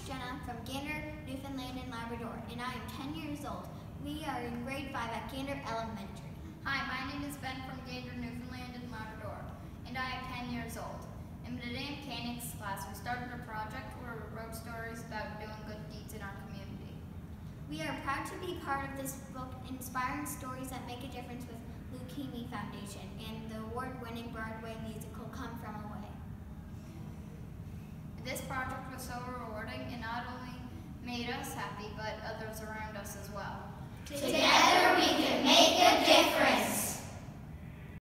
Jenna from Gander, Newfoundland and Labrador, and I am 10 years old. We are in grade 5 at Gander Elementary. Hi, my name is Ben from Gander, Newfoundland and Labrador, and I am 10 years old. In today mechanics class, we started a project where we wrote stories about doing good deeds in our community. We are proud to be part of this book, Inspiring Stories That Make a Difference with Leukemia Foundation and the award-winning Broadway musical Come From Away. This project was so rewarding and not only made us happy, but others around us as well. Together we can make a difference.